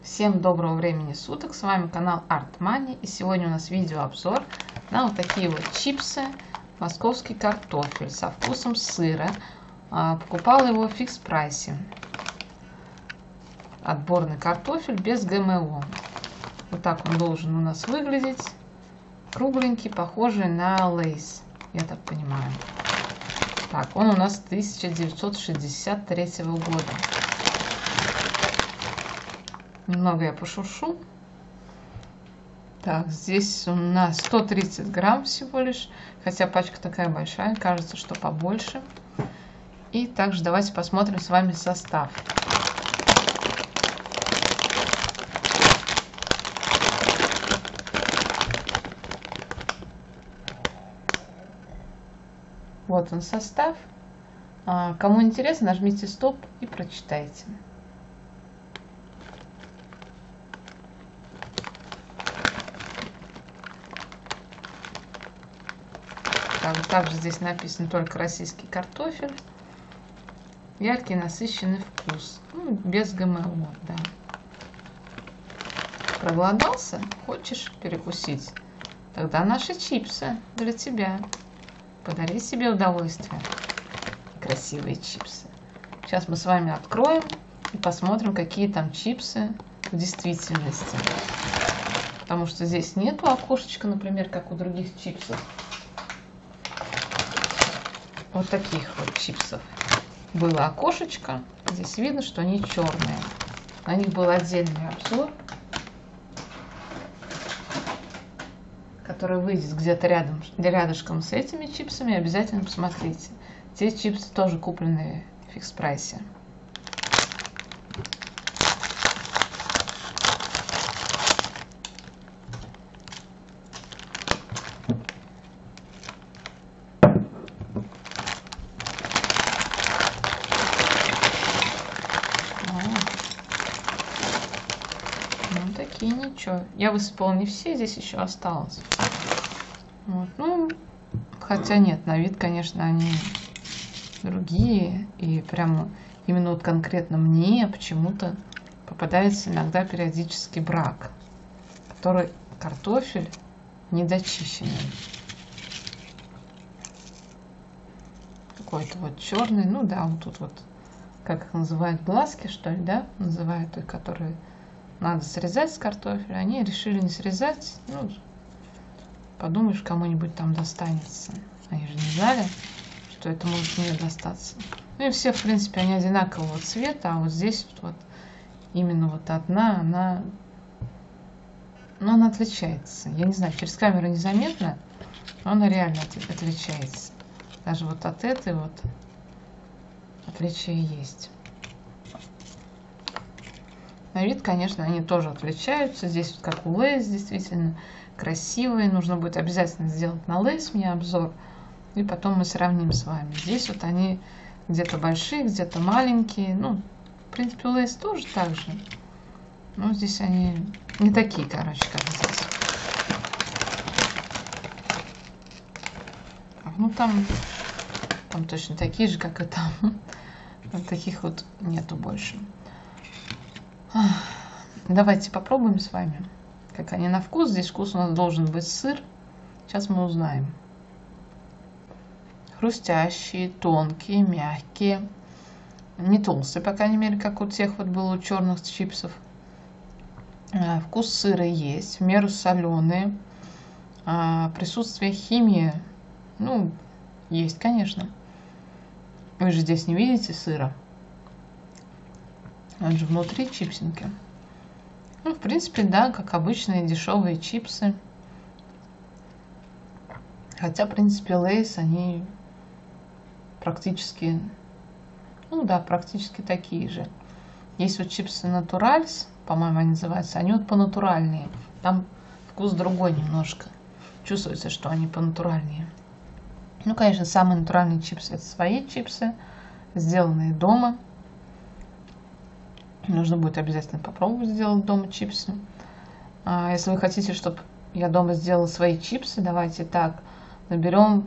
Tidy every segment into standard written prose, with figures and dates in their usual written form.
Всем доброго времени суток, с вами канал Art Money, и сегодня у нас видеообзор на вот такие вот чипсы московский картофель со вкусом сыра. Покупала его в фикс прайсе. Отборный картофель без ГМО. Вот так он должен у нас выглядеть. Кругленький, похожий на лейс, я так понимаю. Так, он у нас 1963 года. Немного я пошуршу. Так, здесь у нас 130 грамм всего лишь, хотя пачка такая большая, кажется, что побольше. И также давайте посмотрим с вами состав. Вот он состав. Кому интересно, нажмите стоп и прочитайте. Также здесь написан только российский картофель. Яркий, насыщенный вкус. Ну, без ГМО, да. Проголодался? Хочешь перекусить? Тогда наши чипсы для тебя. Подари себе удовольствие. Красивые чипсы. Сейчас мы с вами откроем и посмотрим, какие там чипсы в действительности. Потому что здесь нету окошечка, например, как у других чипсов. Вот таких вот чипсов было окошечко. Здесь видно, что они черные. На них был отдельный обзор, который выйдет где-то рядышком с этими чипсами. Обязательно посмотрите. Те чипсы тоже купленные в фикс прайсе. Ну, такие ничего. Я высыпала не все, здесь еще осталось. Вот. Ну, хотя нет, на вид, конечно, они другие. И прямо именно вот конкретно мне почему-то попадается иногда периодически брак, который картофель недочищенный. Какой-то вот черный, ну да, вот тут вот, как их называют, глазки, что ли, да, называют их, которые надо срезать с картофеля. Они решили не срезать, ну, подумаешь, кому-нибудь там достанется. Они же не знали, что это может мне достаться. Ну и все, в принципе, они одинакового цвета, а вот здесь вот именно вот одна, она отличается. Я не знаю, через камеру незаметно, но она реально отличается. Даже вот от этой вот отличие есть. На вид, конечно, они тоже отличаются. Здесь вот как у Лейс, действительно красивые. Нужно будет обязательно сделать на Лейс мне обзор. И потом мы сравним с вами. Здесь вот они где-то большие, где-то маленькие. Ну, в принципе, у Лейс тоже так же. Но здесь они не такие, короче, как здесь. Ну, там точно такие же, как и там. Вот таких вот нету больше. Давайте попробуем с вами, как они на вкус. Здесь вкус у нас должен быть сыр. Сейчас мы узнаем. Хрустящие, тонкие, мягкие. Не толстые, по крайней мере, как у тех вот было у черных чипсов. Вкус сыра есть, в меру соленые. Присутствие химии, ну, есть, конечно. Вы же здесь не видите сыра. Он же внутри чипсинки. Ну, в принципе, да, как обычные дешевые чипсы. Хотя, в принципе, Лейс, они практически, ну да, практически такие же. Есть вот чипсы Натуральс, по-моему, они называются. Они вот понатуральнее. Там вкус другой немножко. Чувствуется, что они понатуральнее. Ну, конечно, самые натуральные чипсы — это свои чипсы, сделанные дома. Нужно будет обязательно попробовать сделать дома чипсы. Если вы хотите, чтобы я дома сделала свои чипсы, давайте так, наберем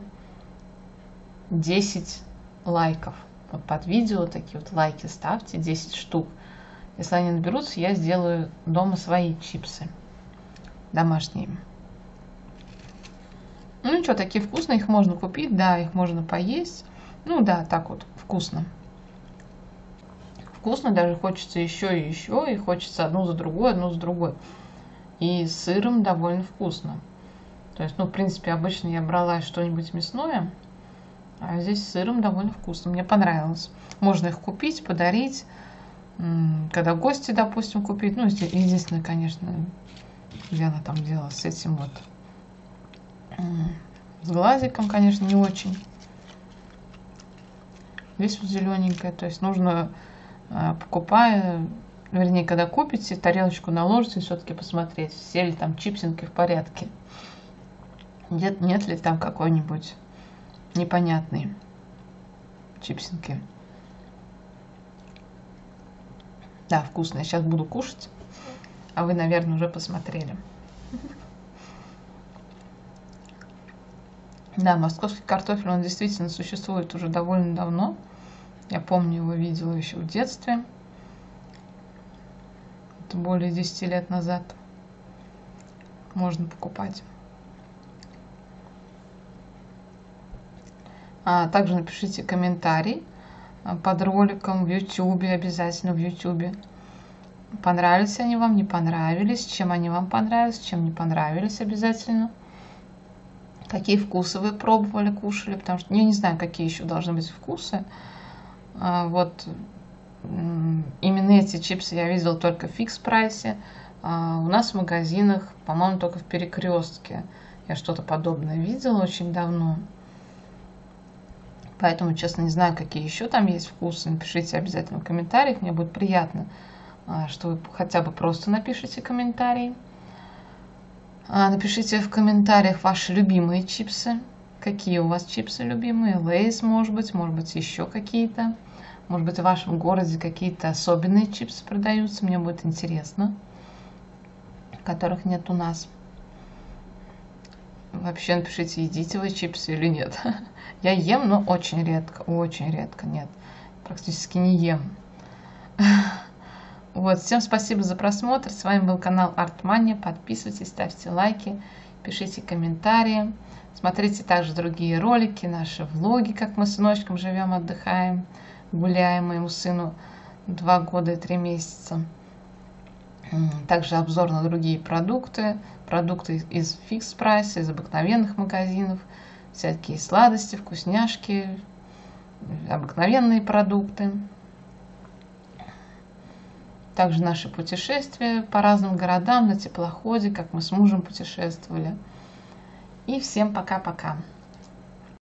10 лайков. Вот под видео такие вот лайки ставьте, 10 штук. Если они наберутся, я сделаю дома свои чипсы домашние. Ну ничего, такие вкусные, их можно купить, да, их можно поесть. Ну да, так вот, вкусно. Вкусно, даже хочется еще и еще, и хочется одну за другой, одну за другой. И с сыром довольно вкусно. То есть, ну, в принципе, обычно я брала что-нибудь мясное, а здесь с сыром довольно вкусно. Мне понравилось. Можно их купить, подарить, когда гости, допустим, купить. Ну, единственное, конечно, где она там делала с этим вот, с глазиком, конечно, не очень. Здесь вот зелененькая, то есть нужно, покупая, вернее, когда купите, тарелочку наложите, все-таки посмотреть, все ли там чипсинки в порядке. Нет ли там какой-нибудь непонятной чипсинки. Да, вкусно. Я сейчас буду кушать, а вы, наверное, уже посмотрели. Да, московский картофель, он действительно существует уже довольно давно. Я помню, его видела еще в детстве. Это более 10 лет назад. Можно покупать. Также напишите комментарий под роликом в YouTube, обязательно в YouTube. Понравились они вам, не понравились, чем они вам понравились, чем не понравились обязательно. Какие вкусы вы пробовали, кушали, потому что я не знаю, какие еще должны быть вкусы. Вот именно эти чипсы я видела только в фикс прайсе. У нас в магазинах, по-моему, только в Перекрестке я что-то подобное видела очень давно. Поэтому, честно, не знаю, какие еще там есть вкусы. Напишите обязательно в комментариях. Мне будет приятно, что вы хотя бы просто напишите комментарий. Напишите в комментариях ваши любимые чипсы. Какие у вас чипсы любимые? Лейс, может быть еще какие-то. Может быть, в вашем городе какие-то особенные чипсы продаются. Мне будет интересно, которых нет у нас. Вообще напишите, едите вы чипсы или нет. Я ем, но очень редко, нет. Практически не ем. Вот, всем спасибо за просмотр. С вами был канал Артмания. Подписывайтесь, ставьте лайки, пишите комментарии. Смотрите также другие ролики, наши влоги, как мы с сыночком живем, отдыхаем, гуляем. Моему сыну 2 года и 3 месяца. Также обзор на другие продукты. Продукты из фикс прайса, из обыкновенных магазинов. Всякие сладости, вкусняшки, обыкновенные продукты. Также наши путешествия по разным городам на теплоходе, как мы с мужем путешествовали. И всем пока-пока.